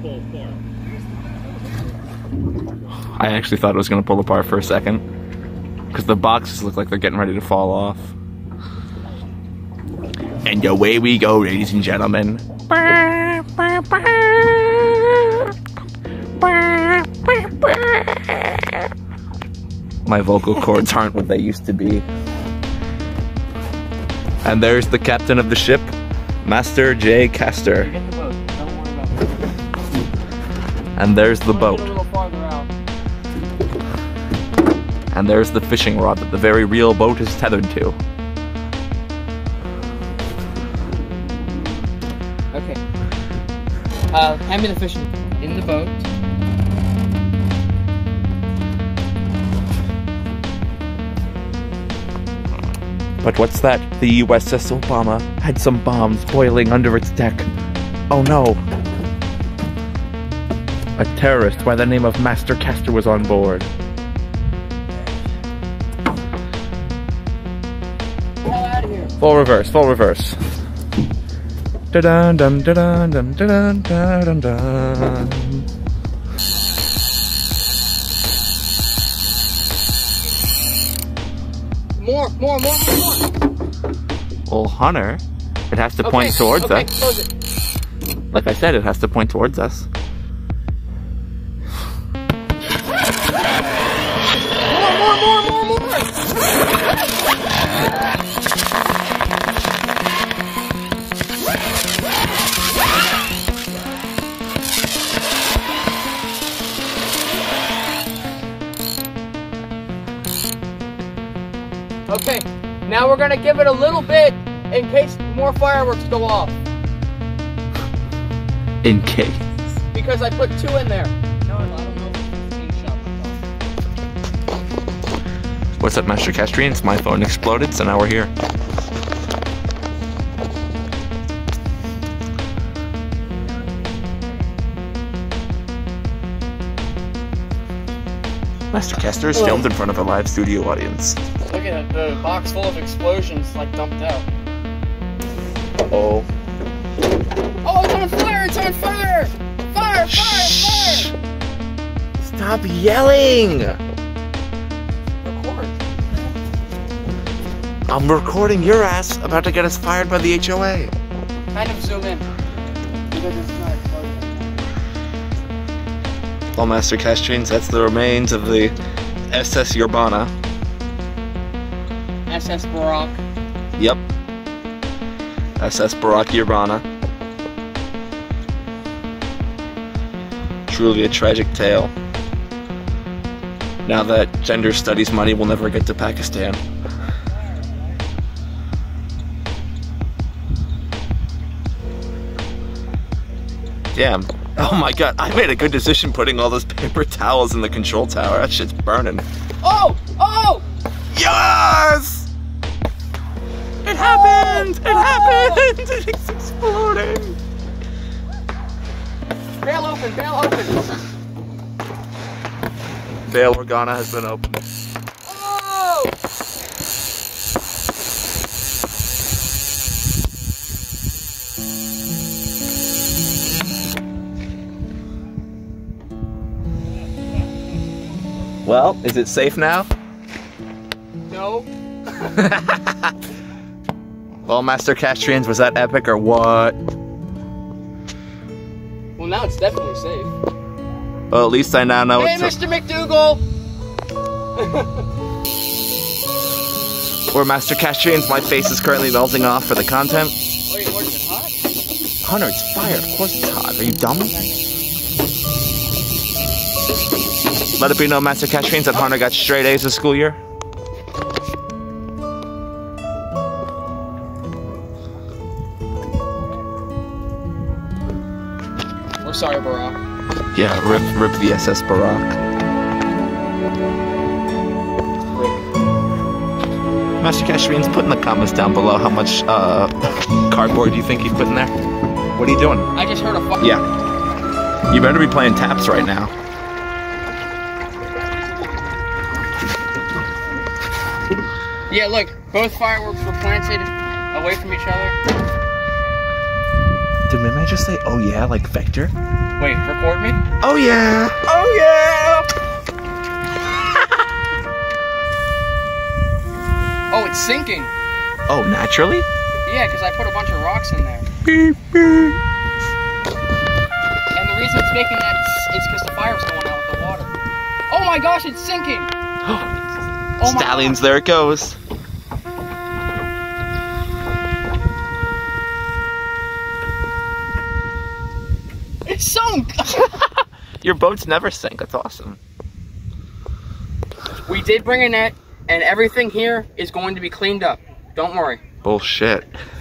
I actually thought it was going to pull apart for a second. Because the boxes look like they're getting ready to fall off. And away we go, ladies and gentlemen. My vocal cords aren't what they used to be. And there's the captain of the ship, Master J. Castor. Get the boat. Don't worry about it. And there's the boat. A little farther out. And there's the fishing rod that the very real boat is tethered to. Okay. Hand me the fishing in the boat. But what's that? The USS Obama had some bombs boiling under its deck. Oh no. A terrorist by the name of Master Castor was on board. Full reverse, full reverse. Da-dun, dun, da-dun, dun, da-dun, da-dun, dun. More. Well, Hunter, it has to point towards us. Close it. Like I said, it has to point towards us. More. Okay, now we're gonna give it a little bit in case more fireworks go off. In case. Because I put 2 in there. No, I don't know if it's 15 shot. What's up, Master Castrians? My phone exploded, so now we're here. Master Castor is filmed in front of a live studio audience. Look at it, the box full of explosions like dumped out. Uh-oh. Oh, it's on fire! It's on fire! Fire! Shh. Stop yelling! Record. I'm recording your ass about to get us fired by the HOA. Kind of zoom in. Because it's not exploding. Well, Master Castrians, that's the remains of the SS Urbana. SS Barack. Yep. SS Barack Urbana. Truly a tragic tale. Now that gender studies money will never get to Pakistan. Damn. Oh my god, I made a good decision putting all those paper towels in the control tower. That shit's burning. Oh! Yes! It happened! It happened! It's exploding! Bail open! Bail Organa has been opened. Oh! Well, is it safe now? No. Well, Master Castrians, was that epic or what? Well, now it's definitely safe. Well, at least I now know Hey, it's Mr. McDougal! Or Master Castrians, my face is currently melting off for the content. Wait, what is it, hot? Hunter, it's fire. Of course it's hot. Are you dumb? Let it be known, Master Castrians, that Hunter got straight A's this school year. We're sorry, Barack. Yeah, rip the SS Barack. Master Castrians, put in the comments down below how much cardboard you think he's put in there. What are you doing? I just heard a fuck. Yeah. You better be playing taps right now. Yeah, look, both fireworks were planted away from each other. Did Mimei just say, oh yeah, like Vector? Wait, record me? Oh yeah! Oh yeah! Oh, it's sinking. Oh, naturally? Yeah, because I put a bunch of rocks in there. Beep, beep. And the reason it's making that is because the fire's going out with the water. Oh my gosh, it's sinking! Oh my Stallions, gosh. there it goes. It sunk! Your boats never sink. That's awesome. We did bring a net, and everything here is going to be cleaned up. Don't worry. Bullshit.